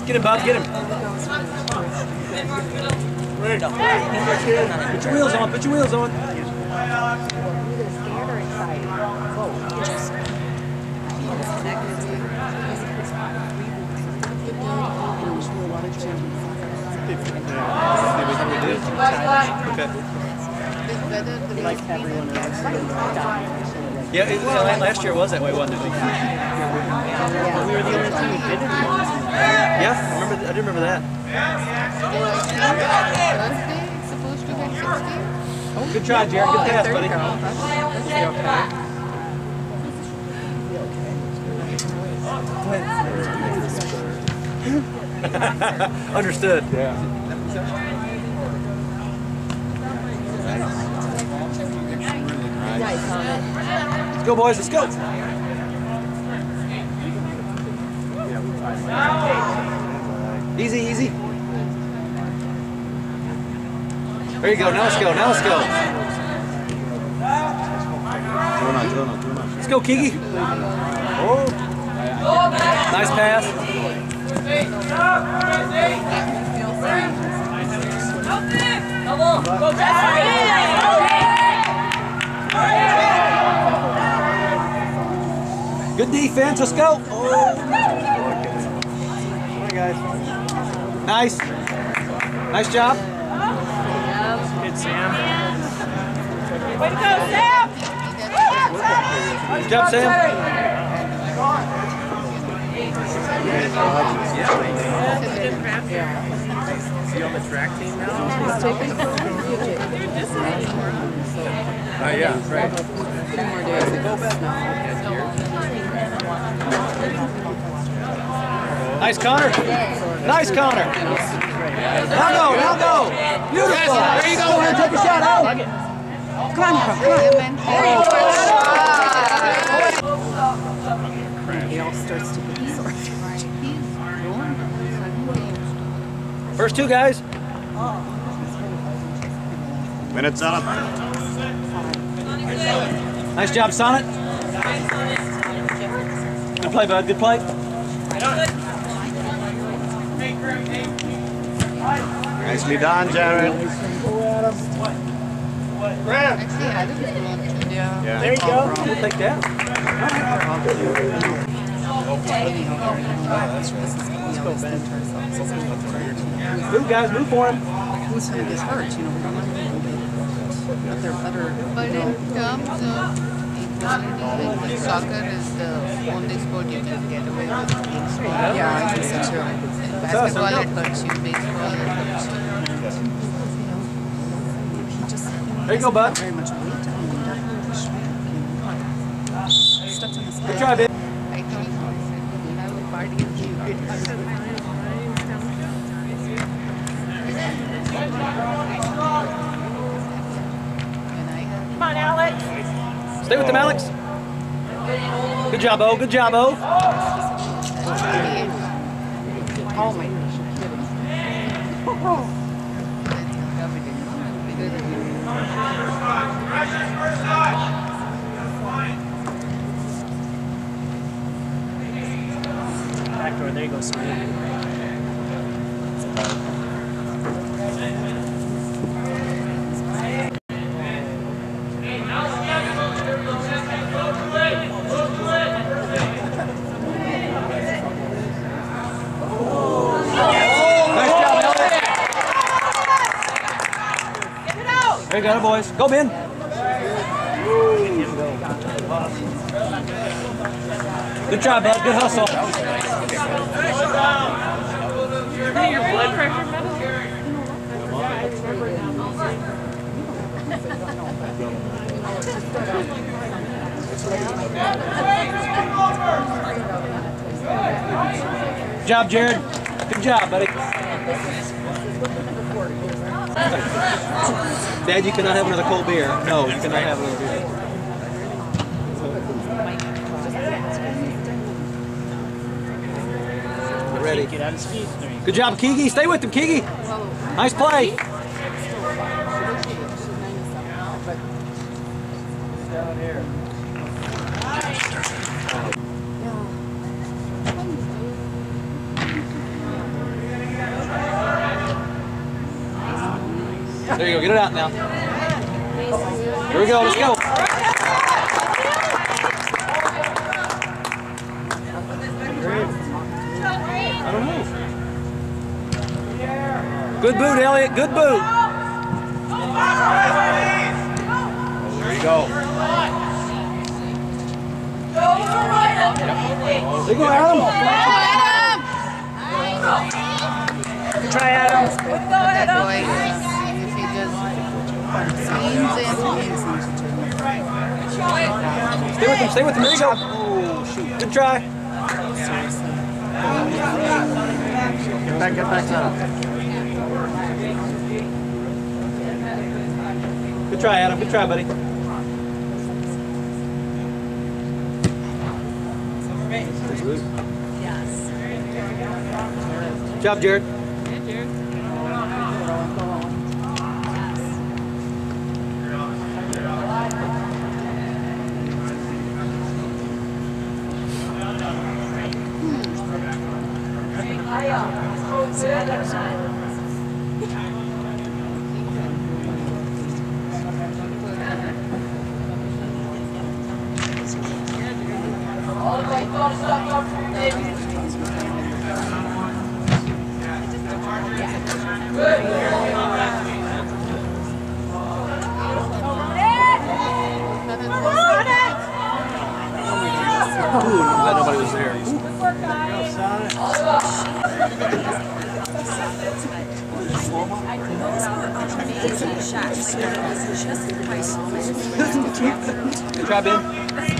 Get him, Bob, get him. Put your wheels on, put your wheels on. Like everyone else. Yeah, last year was that way, wasn't it? We were the only team who didn't. Yeah, I do remember that. Supposed to get 60. Oh, good try, Jared. Good pass, buddy. Understood. Yeah. Let's go, boys. Let's go. Easy, easy. There you go. Now let's go. Now let's go. Let's go, Kiki. Oh. Nice pass. Good defense. Let's go. Oh. Come on, guys. Nice. Nice job. Good, Sam. Way to go, Sam! Good job, Sam. Is he on the track team now? Yeah, right. Nice, Connor. Nice, Connor. Now go, now go. Beautiful. There you go. Go ahead, take a shot out. Come on, It all starts to be First two, guys. Minutes on. Nice job, Sonnet. Good play, bud. Good play. Nicely done, Jared. Actually, I didn't want to. Yeah. There you go. We'll take that. Move, guys. Move for him. Who's going to get hurt, you know, we don't want to but there are other, But in terms of equality, like soccer is the only sport you can get away with. yeah, I think so too. Basketball it hurts you, baseball it hurts you. He just, There you go, bud. very much weight on him. Stepped on his Good try, babe. I thought we have a party and you did. Come on, Alex. Stay with them, Alex. Good job, O. Good job, O. Oh my Backdoor, there you go, Sweet. There you go, boys. Go, Ben. Good job, bud. Good hustle. Your blood pressure medicine? Good job, Jared. Good job, buddy. Dad, you cannot have another cold beer. No, you cannot have another beer. Get ready. Get out his feet. There you go. Good job, Kiki. Stay with him, Kiki. Nice play. Down here. There you go. Get it out now. Here we go. Let's go. I don't know. Good boot, Elliot. Good boot. There you go. There you go, Adam. Try Adam. That boy, if he just leans in, Stay with him. Stay with him. There you go. Oh, shoot. Good try. Get back now. Good try, Adam. Good try, buddy. Good job, Jared. Glad nobody was there. Good try, Ben.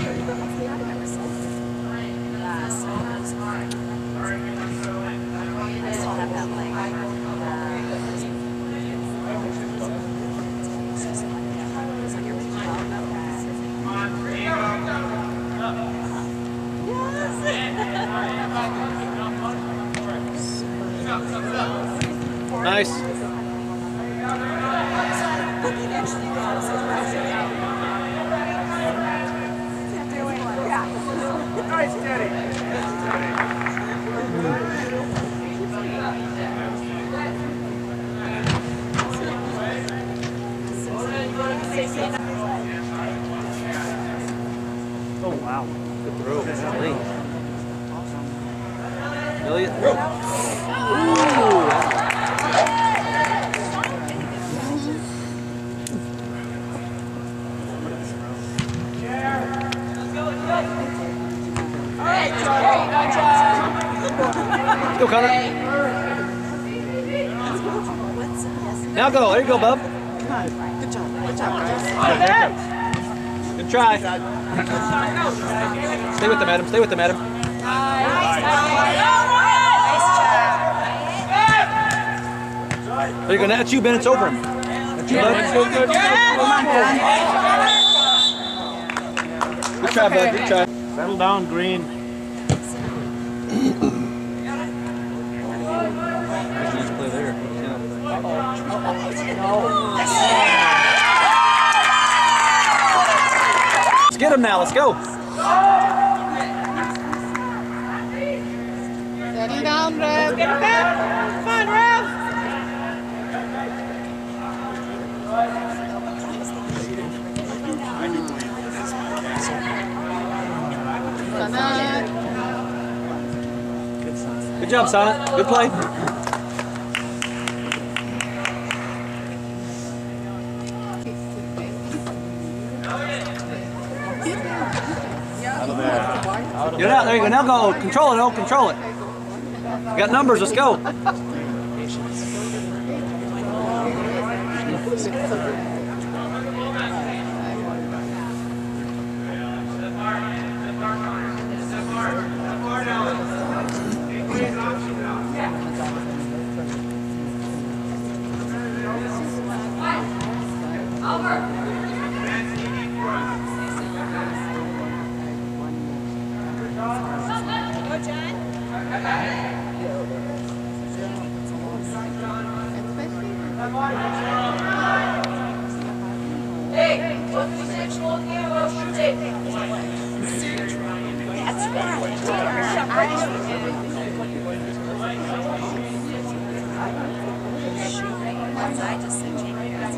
Nice. Oh, wow. Good throw. Elliot. Go, Connor. Now go. There you go, bub. good job, guys. Good try. Stay with them, Adam. Stay with them, Adam. There you go. Now it's you, Ben. It's over him. That's you, bud. Good try, bud. Good try. Settle down, Green. Nice play there. Let's get him now. Let's go. Settle down, Rev. Get him back. Come on, Rev. Good job, Sonnet. Good play. Get out. There you go. Now go. Control it. Oh, control it. You got numbers. Let's go. I just said,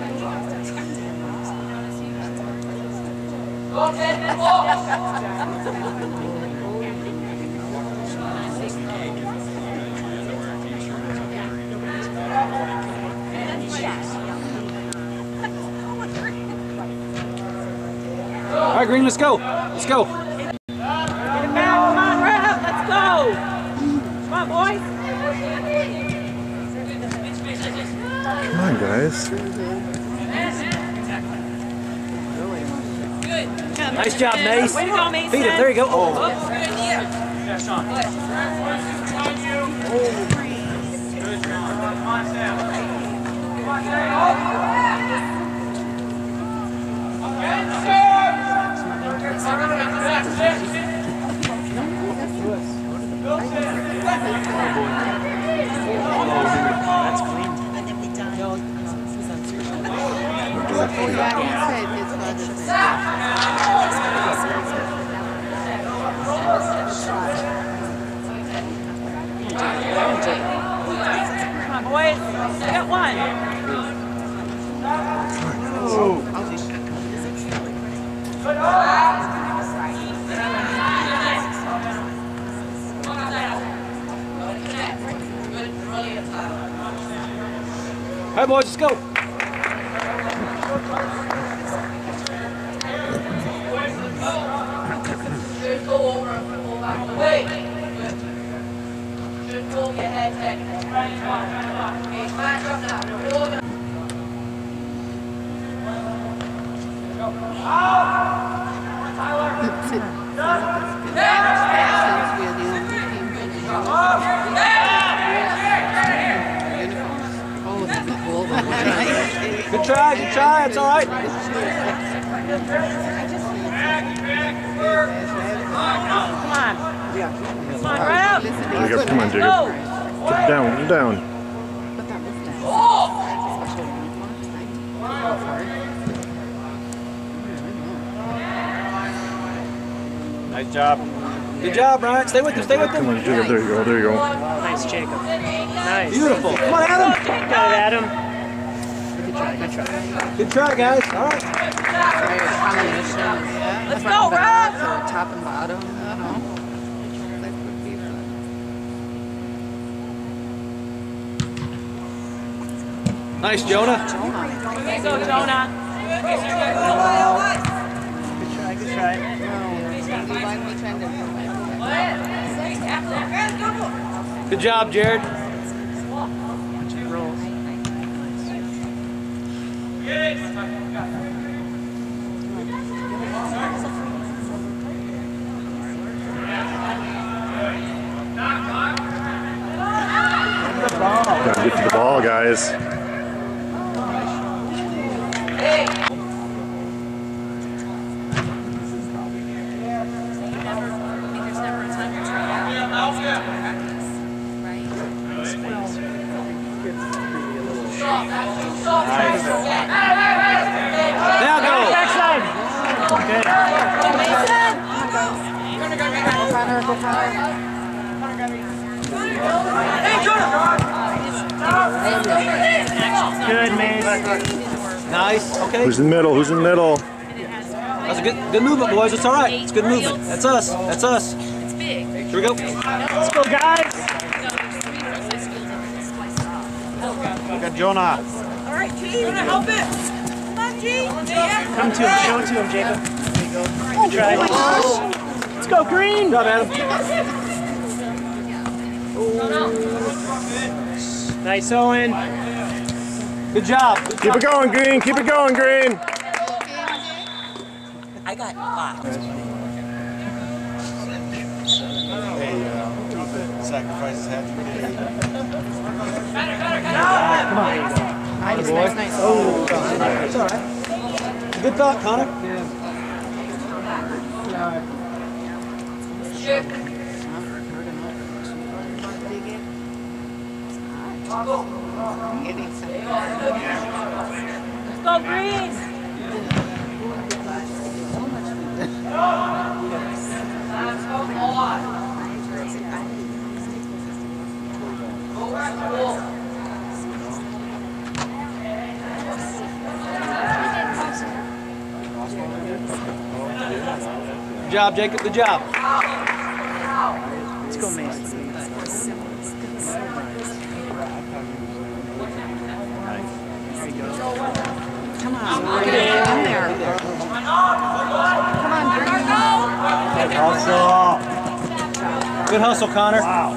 All right, Green, let's go. Let's go. Get it back. Come on, Rev. Let's go. Come on, boys. Come on, guys. Nice job, Mace. Way to go, Mason. Feed it. There you go. Oh. That's clean. Yeah, he said his father said. Come on, boys. Get one. All right, boys, let's go. Good try, it's all right. Come on. Come on, Rev. Jacob, come on, Jacob. Go. Get down, get down. Nice job. Good job, Ryan. Stay with him, stay with Come him. on, Jacob, there you go, there you go. Nice, Jacob. Nice. Beautiful. Come on, Adam. Got it, Adam. Good try, good try. Good try, guys. All right. Let's go, Rev. Top and bottom. Nice, Jonah. There you go, Jonah. Good try, good try. Good job, Jared. Roll. Gotta get to the ball, guys. Now go. Backside. Good. Good, man. Nice. Okay. Who's in the middle? Who's in the middle? That's a good movement, boys. It's all right. It's good movement. That's us. That's us. Here we go. Let's go, guys. Look at Jonah. All right, G, you want to help it? Come on, G. Come to him. Show it to him, Jacob. There you go. Good try. Let's go, Green. Good job, Adam. Nice, Owen. Good job. Keep it going, Green. Keep it going, Green. I got 5. Sacrifices have to be made. Nice. Oh, it's all right. Good thought, Connor. Let's go, Green. Good job, Jacob. Good job. Let's go, Mason. There you go. Come on, get in there. Come on, Green. Good hustle. Good hustle, Connor. Wow.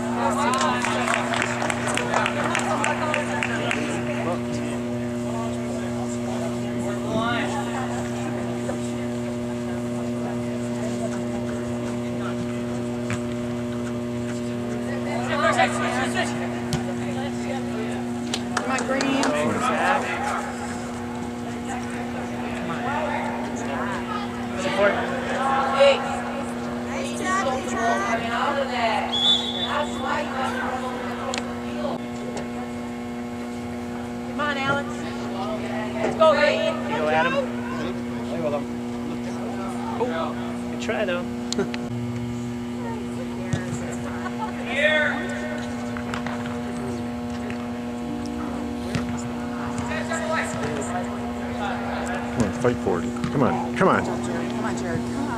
Come on, Green. Support. Come on, Alex. Let's go, Green. You go, Adam. Oh, good try, though. Come on, fight for it. Come on, come on. Come on, Jared. Come on.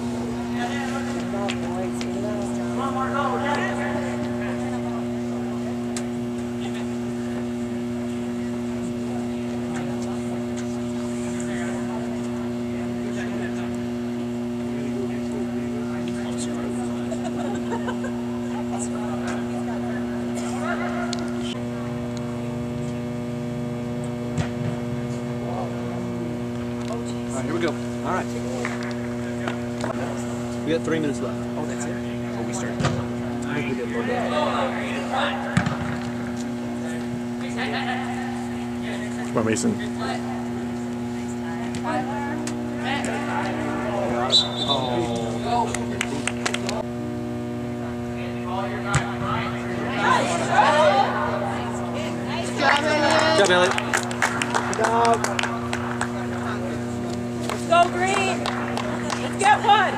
All right, here we go. All right. We got 3 minutes left. Oh, that's it. Oh, we started. I think we did more than Come on, Mason. Good job, Elliot. Let's go, Green. Let's get one.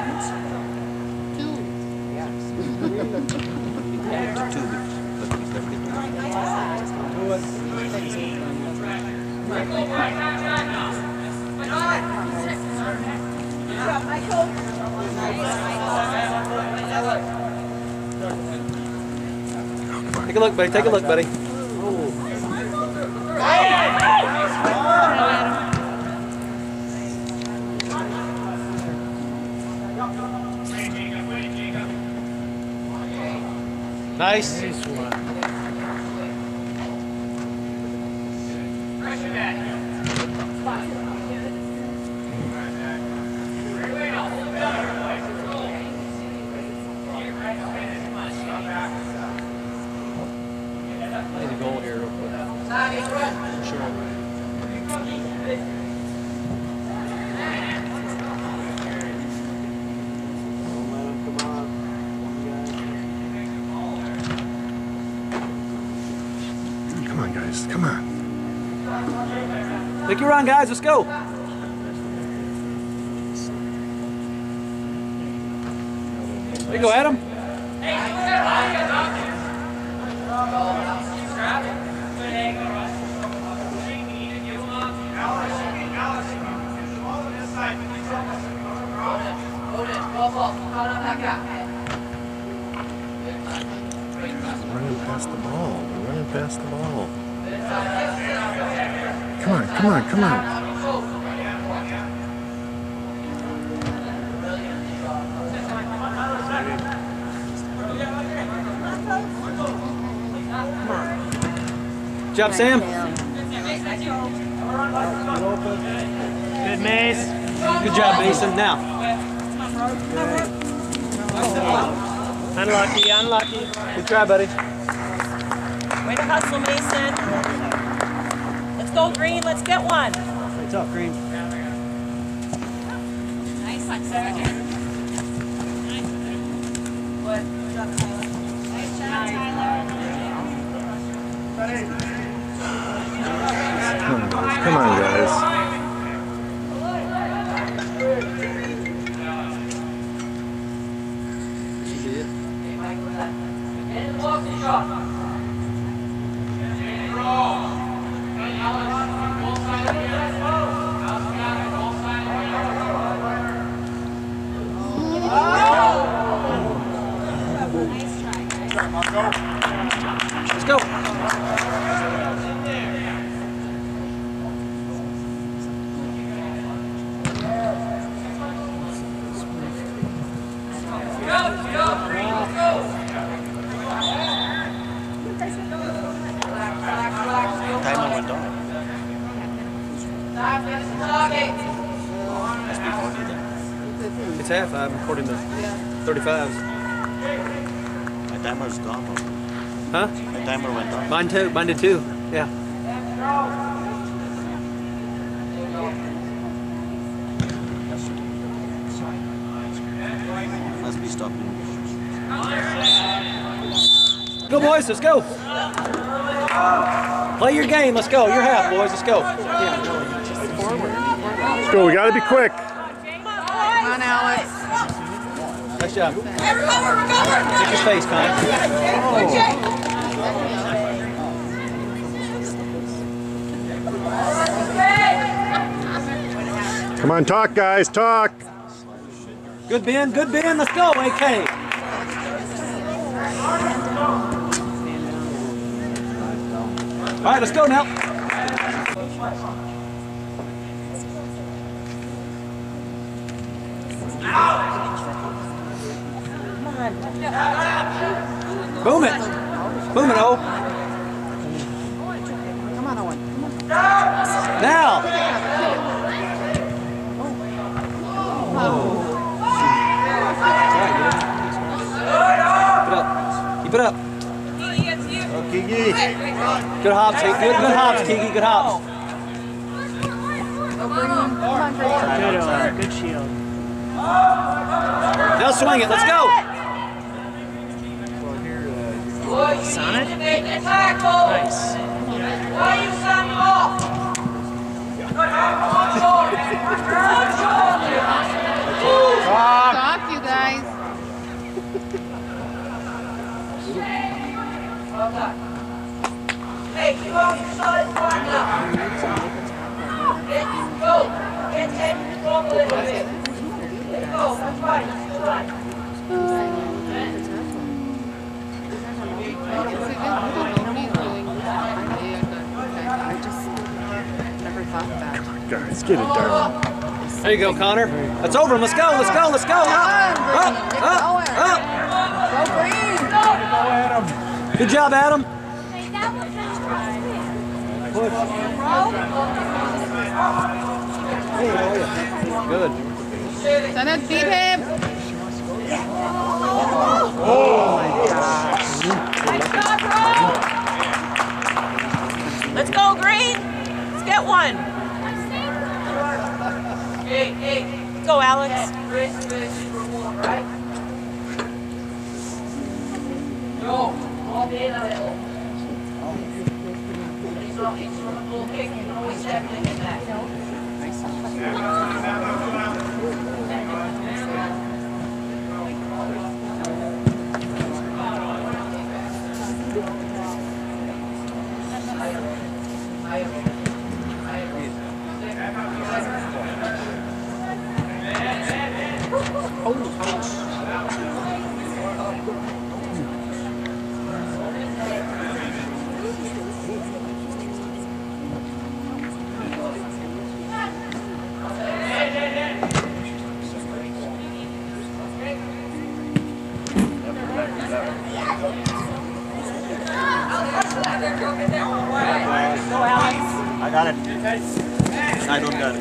Take a look, buddy. Take a look, buddy. Nice. Need a goal here real quick. Sure. Come on, guys. Come on. Take your run, guys. Let's go. There you go, Adam. Running past the ball. We're running past the ball. Come on, come on, come on. Good job, Sam. Good, Mace. Good job, Mason. Now. Unlucky, unlucky. Good try, buddy. Way to hustle, Mason. Let's go, Green. Let's get one. It's up, Green. Nice one, Sergeant. Nice job, Tyler. Come on, guys. Let's go. Timer went off. It's half. I'm recording the 35s. My timer's gone. Huh? My timer went off. Mine too. Mine did too. Yeah. Must be stopping. Go, boys. Let's go. Play your game. Let's go. Your half, boys. Let's go. Let's go. We got to be quick. Come on, Alex. Nice job. Take your face, Con. Come on, talk, guys. Talk. Good Ben. Good Ben. Let's go, AK. All right, let's go now. Boom it. Boom it, O. Come on, Owen. Now. Keep it up. Oh, Kiki. Good hops, Kiki. Good hops, Kiki. Good hops. Good shield. Now swing it. Let's go. Sonic? Nice. Talk, you guys. Hey, you want to shut it right now? Let's go. Get him from the little bit. Let's go. That's right. That's right. Guys, get it done. There you go, Connor. That's over him. Let's go. Let's go. Let's go. Up. Up. Good job, Adam. Good. Sanat, beat him. Let's go, Green. Let's get one. Let's go, Alex. I got it. I don't got it.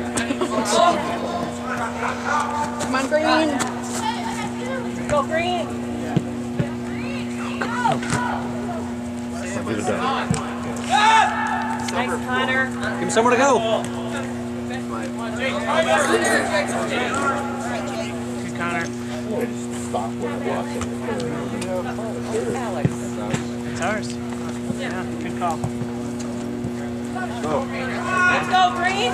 Come on, Green. Go, Green. Get it done. Nice, Connor. Give him somewhere to go. Good, Connor. It's ours. Yeah, good call. Let's go, Green.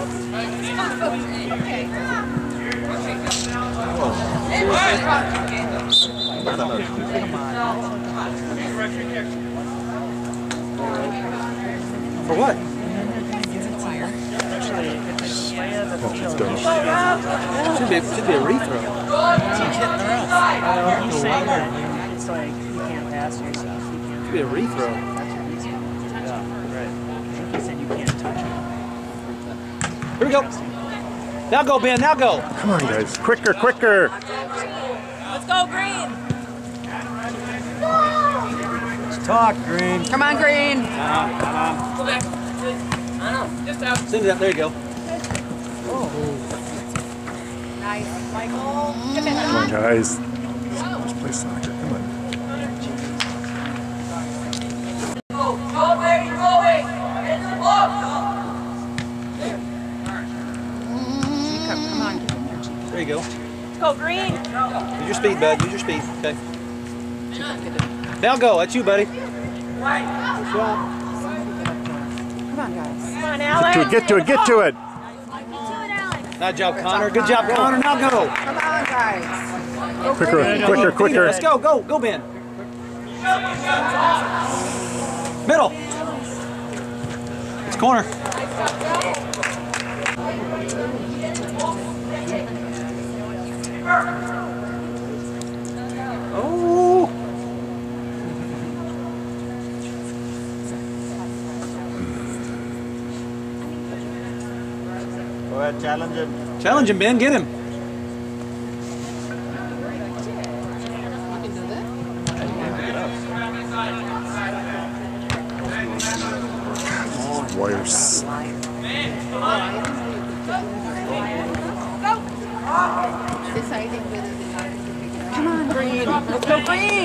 For what? Actually, it's way of the field. Should be a refthrow. He's saying that it's like you can't pass gas yourself. Could be a rethrow. Yeah, right. He said you can't touch it. Here we go. Now go, Ben. Now go. Come on, guys. Quicker, quicker. Let's go, Green. Let's talk, Green. Come on, Green. Send it up. There you go. Nice. Michael. Come on, guys. Let's play soccer. Come on. Strawberry going. It's the box. Come on. There you go. Let's go, Green. Use your speed, bud. Use your speed. Okay. Now go. That's you, buddy. Come on, guys. Come on, Alex. Get to it, get to it. Nice job, Connor. Good job, Connor. Now go. Come on, guys. Go Quicker, Green. quicker, quicker. Let's go. Go. Go, Ben. Middle. It's corner. Oh. Go ahead, challenge him. Challenge him, Ben. Get him. Wires. Deciding whether they want to pick it up. Come on, Green. Let's go, Green.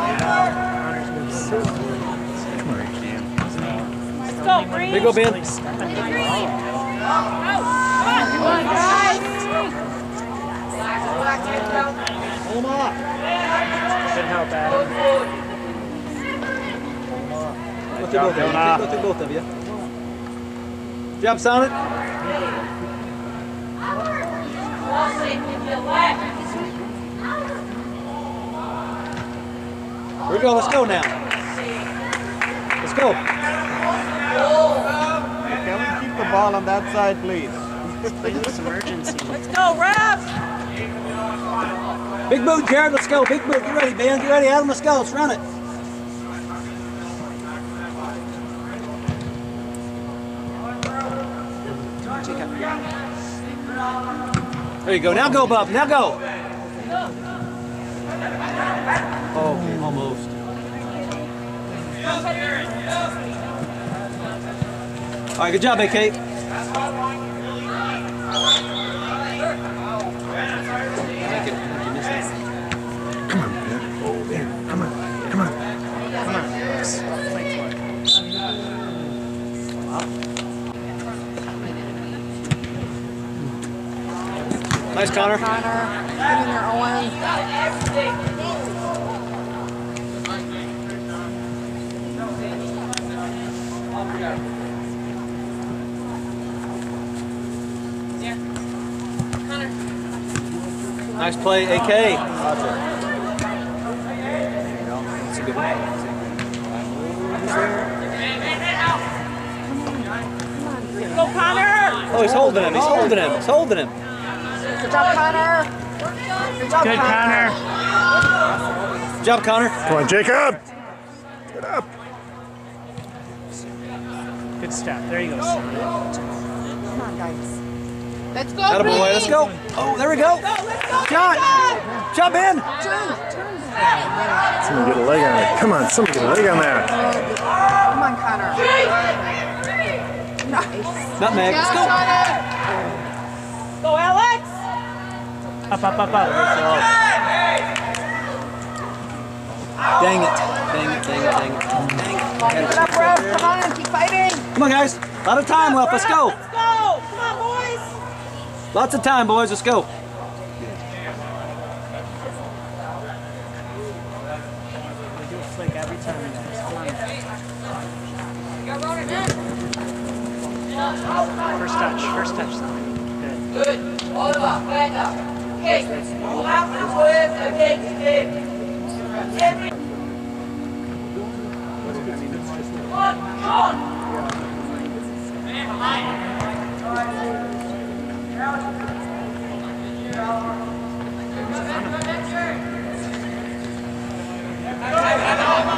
Let's go, Green. There you go, Ben. Green. Come on, guys. Pull him off. Good help, Adam. Go through both of you. Go through both of you. Good job, Sonic. Here we go. Let's go now. Let's go. Can we keep the ball on that side, please? Play this emergency. Let's go, Rev. Big boot, Jared. Let's go. Big boot. Get ready, Ben. Get ready, Adam. Let's go. Let's run it. There you go. Now go, Buff. Now go. Oh, almost. All right, good job, AK. Come on, Ben. Oh, Ben. Come on. Come on. Come on. Nice, Connor. Connor. Get in there, Owen. Nice play, AK. That's a good one. Go, Connor. Oh, he's holding him. He's holding him. He's holding him. Good job, Connor. Good job, Good, Connor. Good job, Connor. Come on, Jacob. Get up. Good step. There you go, son. Come on, guys. Let's go, Atta boy. Green. Let's go. Oh, there we go. Shot. Shot, Ben. Someone get a leg on it. Come on, someone get a leg on that. Come on, Connor. Nice. Nutmeg. Let's go. Go, Alex. Up. Dang it. Dang it. Keep it up, Rev. Come on, keep fighting. Come on, guys. A lot of time left. Let's go. Let's go. Come on, boys. Lots of time, boys. Let's go. We do a flick every time, guys. Come on. First touch, son. Good. Good. Oliver, back up. Okay. You have to work against him. Come on. Come on.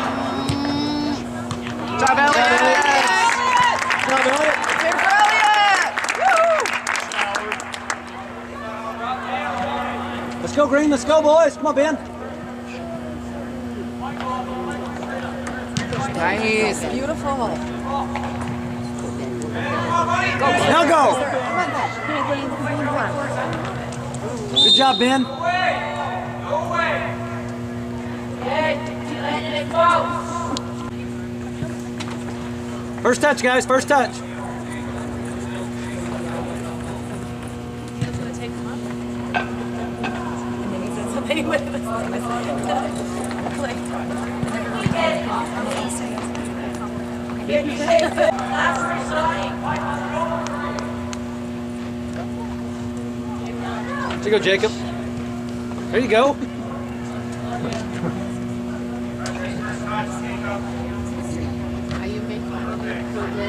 green. Let's go, boys. Come on, Ben. Nice, beautiful. Now go. Good job, Ben. First touch, guys. First touch. There you go, Jacob. There you go. Are you making any progress?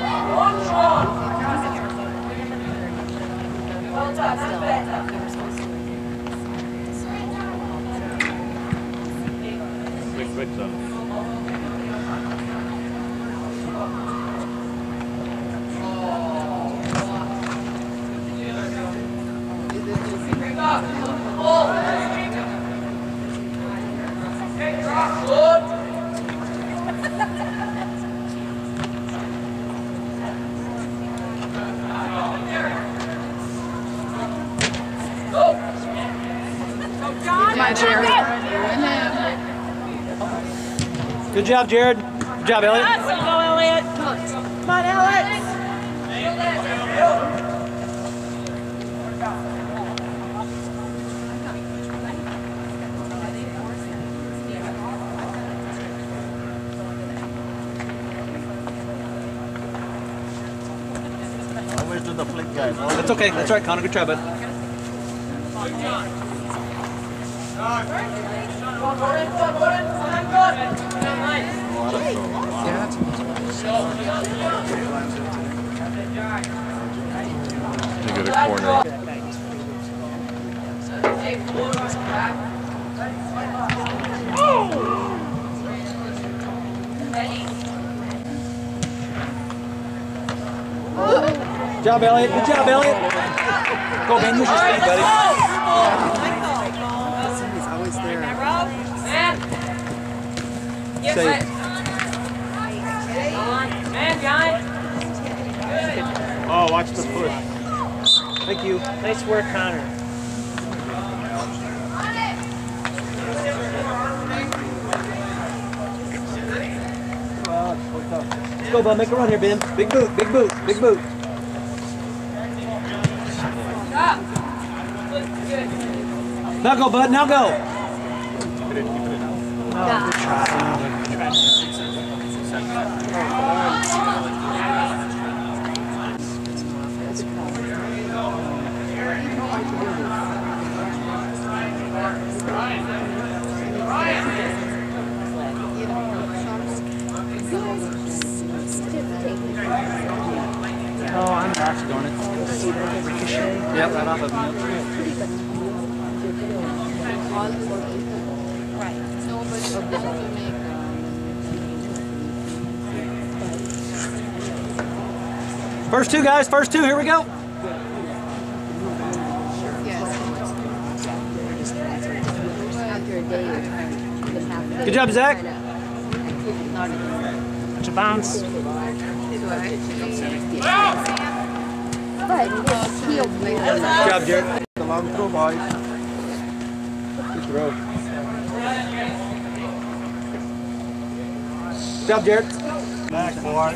Well done, that's better. Quick though. Come on, Jerry. Good job, Jared. Good job, Elliot. Way to go, Elliot. Come on, Elliot. Always do the flick, guys. That's okay. That's right, Connor. Good try, bud. You get a corner. Good job, Elliot. Good job, Elliot. Go, Ben. Use your speed, buddy. He's always there. Save. Oh, watch the foot. Thank you. Nice work, Connor. Let's go, bud. Make a run here, Ben. Big boot. Big boot. Big boot. Now go, bud. Now go. Oh, I'm not going to see the ricochet. Yep, right off of him. First two, guys. First two. Here we go. Good job, Zach. Watch a bounce. Good job, Jared. The long throw, boys. Good throw. Good job, Jared. Back, boy.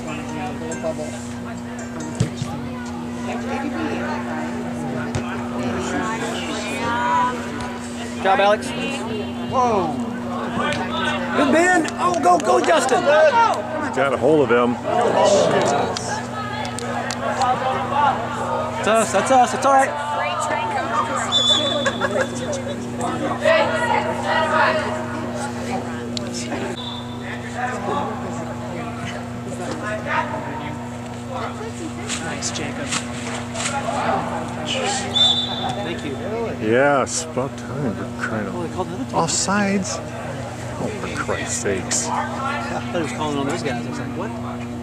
Good job, Alex. Whoa. Good Ben. Oh, go, Justin. Got a hold of him. That's us. That's us. It's all right. Nice, Jacob. Thank you. Yeah, it's about time. We're kind Oh, they of called the other team. offsides. Oh, for Christ's sakes. I thought he was calling on those guys. I was like, what?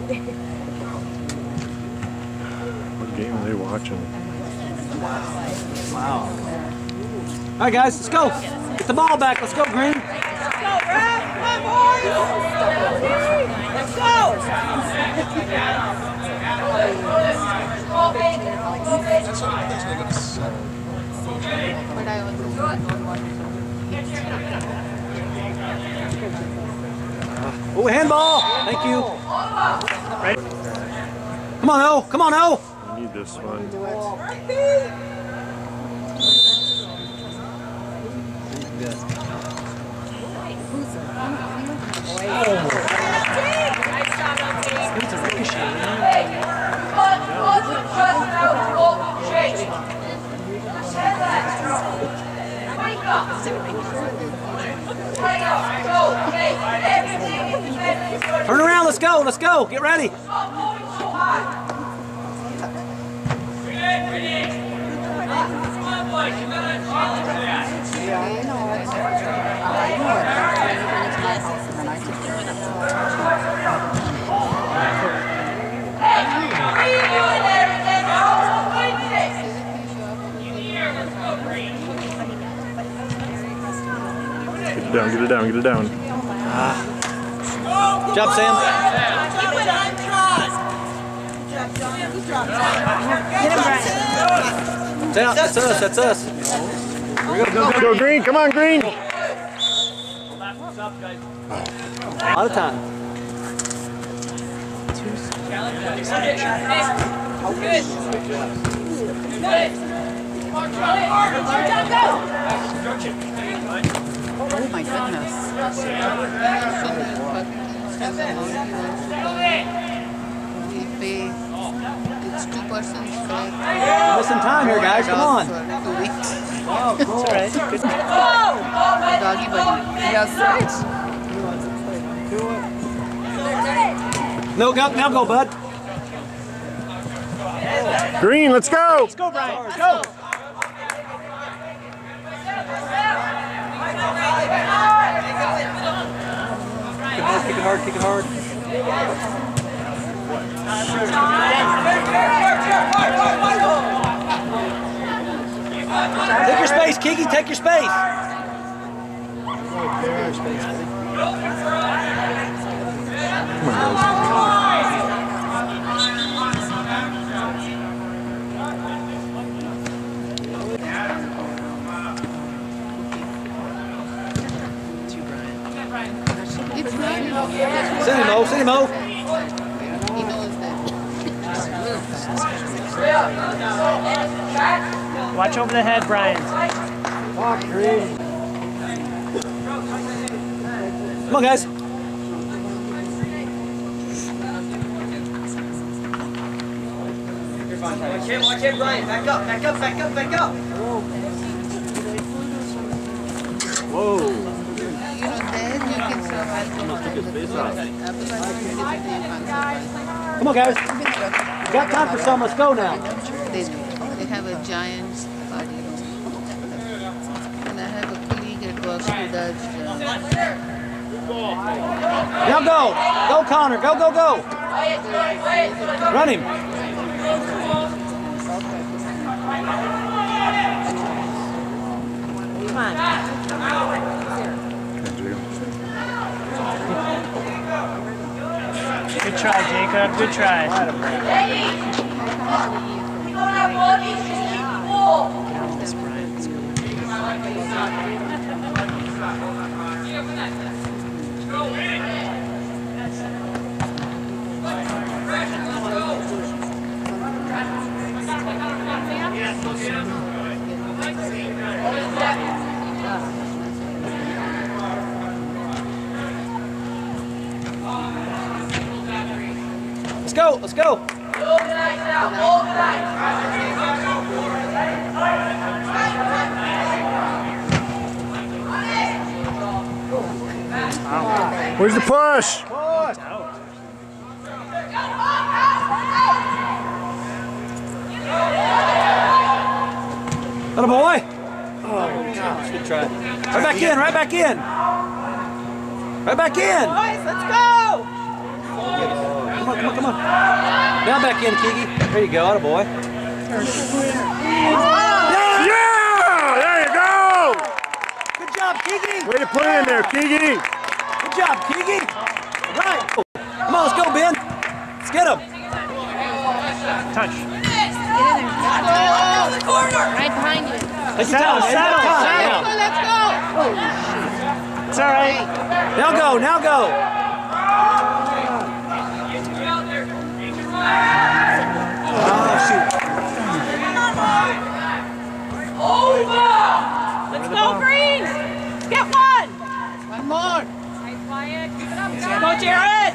What game are they watching? Wow. All right, guys, let's go. the ball back. Let's go, Green. Let's go, Brad. Come on, boys. Let's go. But I also don't want to. Oh, handball. Thank you. Come on, O. Come on, O. I need this one. It's a ricochet. Turn around. Let's go. Let's go. Get ready. Get it down, get it down. Good job, Sam. Keep it on cross. Get him, Brian. That's us. That's us. We're gonna go. Go Green, come on Green! A lot of time. Good. Oh my goodness. We pay, it's 2 persons fare. Missing time here, guys. Come on. For 2 weeks. Oh, cool. Alright, good. Doggy buddy. Yes, No, go, now go, bud. Green, let's go! Let's go, Brian. Let's go. Kick it hard, kick it hard. Take your space, Kiki, take your space. It's not. Send him, O, send him, O. He knows that. Watch over the head, Brian. Come on, guys. Watch it, Brian. Back up, back up, back up, back up. Whoa. You know, there you can survive. Come on, guys. We got time for some. Let's go now. They have a giant party room. And I have a colleague at work who does. Now go. Go, Connor. Go, go, go. Run him. Come on. Good try, Jacob. Good try. This Brian. Let's go. Let's go. Let's go. Where's the push? Atta boy. Oh, gosh. Good try. Right back in. Right back in. Right back in. Boys, let's go. Come on, come on, come on. Now back in, Kiki. There you go. Atta boy. Yeah! There you go! Good job, Kiki. Way to put it in there, Kiki. Good job, Kiki. Right. Come on, let's go, Ben. Let's get him. Touch. Right behind you. Take your time. Saddle. Let's go. It's all right. Now go, now go. Oh, shoot. Let's go, Green. Get one. One more. Go, Jared.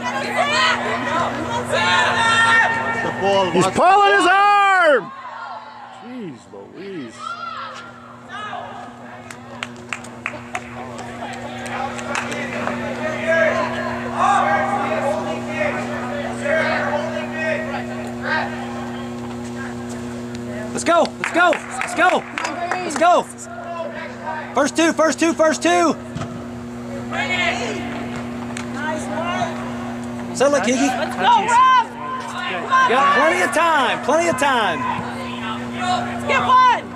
The ball. He's pulling his arm. Jeez Louise. Let's go, let's go, let's go, let's go. First two, first two, first two. Settle it, Kiki. Let's go, Rob. Got plenty of time, plenty of time. Let's get one.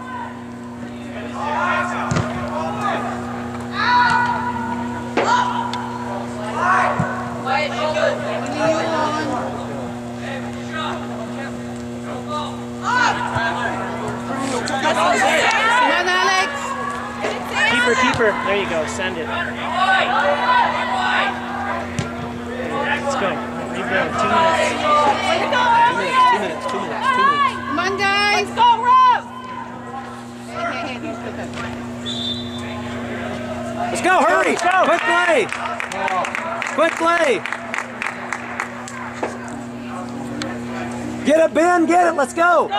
Come on, Alex. Keeper. There you go. Send it. Let's go. Rebound. 2 minutes. 2 minutes. Come on, guys. Let's go, Rob. Let's go, hurry. Let's go. Quick play. Quick play. Get it, Ben, get it, let's go.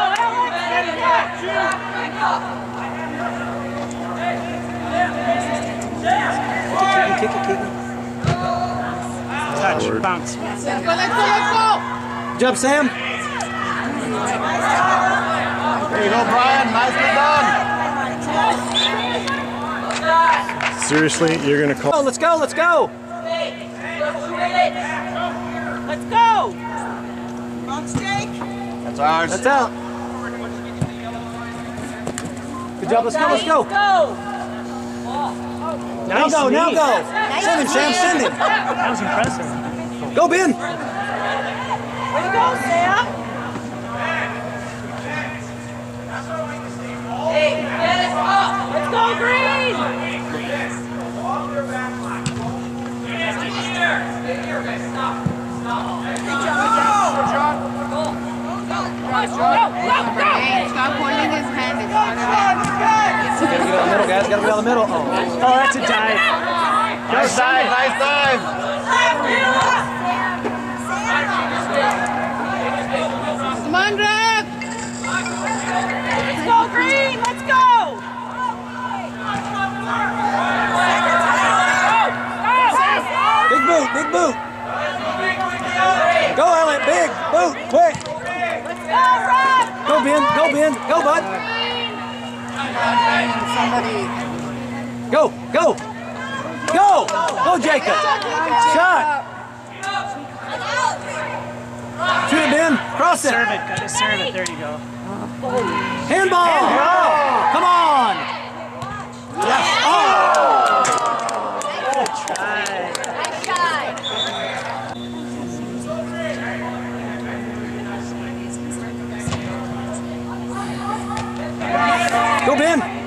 Kick it. Touch. Bounce. Let's go. Good job, Sam. There you go, Brian. Nicely done. Seriously, you're gonna call? Oh, let's go, let's go. Let's go. That's ours. That's out. Good job, let's go, let's go. Nice Now knee. go. Send him, Sam, send him. That was impressive. Go, Ben. Way to go, Sam. Let's go, Green. Hey, stop holding his hand. It's not a Gotta get out of the middle, guys. Gotta get out of the middle. Oh. Oh, that's a dive. Nice dive. Nice dive. Come on, Rev. Let's go, Green. Let's go. Big boot. Go, Elliot, big boot, quick. Let's go, Rob. Go, Ben, go, bud. Go, Jacob. Shot. Shoot it, Ben. Cross it. Serve it. Got to serve it. There you go. Handball. Come on. Yes. Oh. Go, Ben.